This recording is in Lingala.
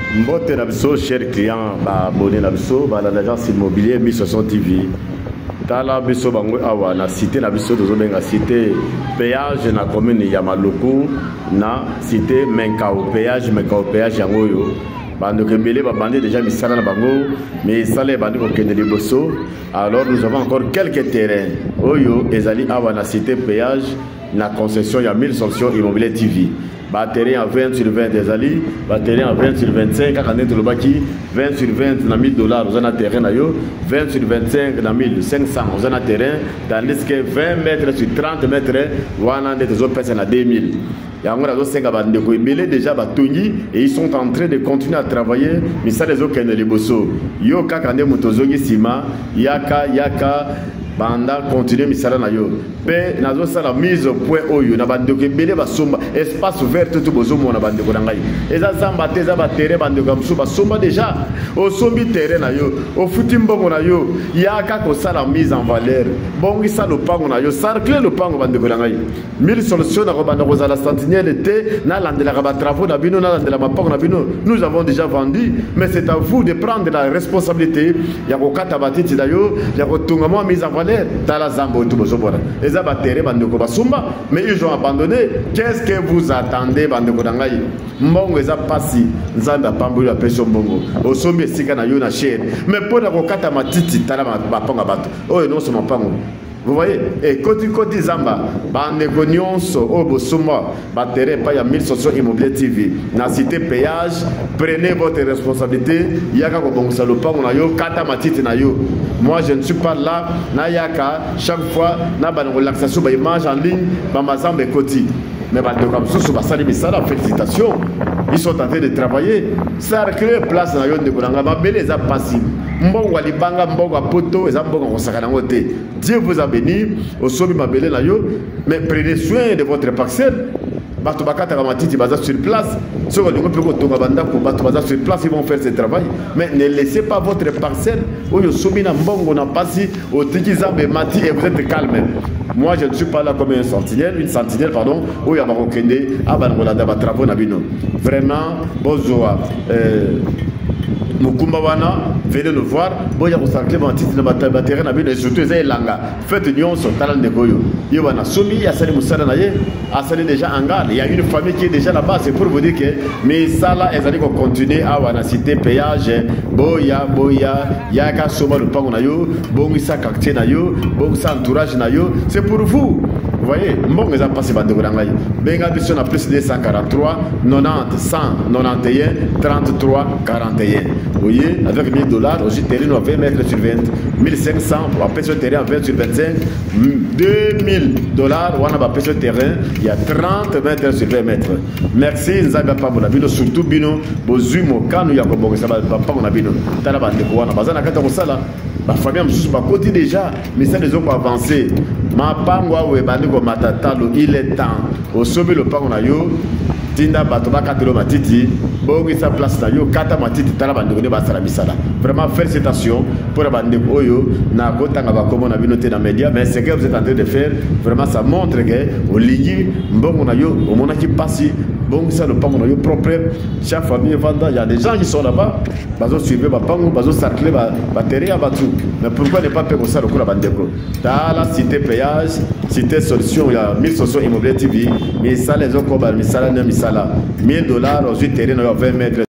Mbote na biso, chers clients, abonnés na biso, l'agence immobilier 1060 TV. Tala biso bango awa na cité na biso tozobenga cité péage na commune ya Maluku na cité Menkao péage yango yo. Bando kembele ba bandé déjà misala na bango mais salé bando ko kende liboso. Alors nous avons encore quelques terrains. Oyo ezali awa na cité péage na concession ya 1000 solutions immobilier TV. Batterie en 20 sur 20 des alliés, batterie en 20 sur 25, quand on est le baki, 20 sur 20 dans 1000 dollars, vous en avez terrain, 20 sur 25 dans 1500, vous en avez terrain, tandis que 20 mètres sur 30 mètres, vous en avez des autres personnes à 2000. Il y a encore des gens déjà batuni et ils sont en train de continuer à travailler, mais ça les autres qui ont les bossos. Yo kakande motozogi sima, yaka, banda continuer misala na yo pe nazo sala mise au point oyo na bande ko belé ba somba espace ouvert tout bozo mo na bande ko ngai eza zamba te za ba terrain bande ko msuba somba déjà au sombi terrain na yo au futi mbongo na yo yaka ko sala mise en valeur bongi sa lo pango na yo sarcle lo pango bande ko ngai 1000 solutions na ko bande ko la sentinelle te na landela ba travaux na bino na landela ma pango na bino nous avons déjà vendu mais c'est à vous de prendre la responsabilité ya ko kata batiti da yo ya ko tunga mo mise en valeur tala zambo tout bozobora eza batere bandeko basumba mais ils ont abandonné. Qu'est-ce que vous attendez bandeko dangai mbongo eza pasi nzanda pambuli la peso mbongo osombi esika na yo na chere mais pour la kokata matiti tala baponga bato oyo non so mapango. Vous voyez, et côté Zamba, bandeko nyonso o bosuma battere pas ya 1000 solutions immobilier TV na cité péage, prenez votre responsabilité yaka ko bongo salopango na yo kata matiti na yo. Moi je ne suis pas là na yaka chaque fois na ba relaxation ba image en ligne ba mazambe koti. Mais bandeko msusu basali misala, félicitations. Ils sont en train de travailler. Ça a créé place na yo ndeko nanga ba belé za passif. Mbongo alibanga mbongo apoto eza mbongo kosaka nango te. Dieu vous a béni au sobi mabele na yo, mais prenez soin de votre parcelle. Bato bakata matiti baza sur place. Ceux qui ont pu tonga banda ko bato baza sur place, ils vont faire ce travail. Mais ne laissez pas votre parcelle oyo sobi na mbongo na pasi au tiki zambe mati et vous êtes calme. Moi je ne suis pas là comme une sentinelle pardon, où il y a barokende abangola da travaux na bino. Vraiment bozoa Mukumba wana, venez nous voir. Boya osakle bantiti na battere na bino et surtout eza elanga. Faites nyonso talande koyo. Yo wana somi ya sali musala na ye, asali déjà angal. Il y a une famille qui est déjà là-bas, c'est pour vous dire que mais ça là ezali ko continuer à wana cité péage. Boya yaka soma le pango na yo, bongisa quartier na yo, bongisa entourage na yo, c'est pour vous. Vous voyez, mbongo eza passé bande ko ngai. Benga biso na plus de 143 90 191 33 41. Vous voyez, avec 1000 dollars, aussi terrain à 20 mètres sur 20, 1500 pour appeler ce terrain à 20 sur 25, 2000 dollars, on a appelé ce terrain, il y a 30 mètres sur 20 mètres. Merci, Nzaba Pabonabino, surtout Bino, Bozumo, Kanu Yakobo, Pabonabino, Talabande, Kouana, Bazana Katamosala, ma famille m'a côté déjà, mais ça les ont avancé. Ma pangwa ou ebandiko matatalo, il est temps. Au sommet le pangonayo. Tinda batoba katelo matiti bongi sa place na yo kata matiti tala bandeko ne basala misala. Vraiment félicitations pour la bande oyo na kotanga ba komo na binote na média, mais ce que vous êtes en train de faire vraiment ça montre que au ligi mbongo na yo au mona qui passe bongi sa le pango na yo propre chaque famille vanda. Il y a des gens qui sont là-bas bazo suivre ba pango bazo sarcler ba terrain ba tout. Mais pourquoi ne pas payer ça le coup la bandeko dans la cité péage cité solution il y a 1000 solutions immobilier TV mais ça les autres comme misala na misala 1000 dollars aux 8 terrains à 20 mètres.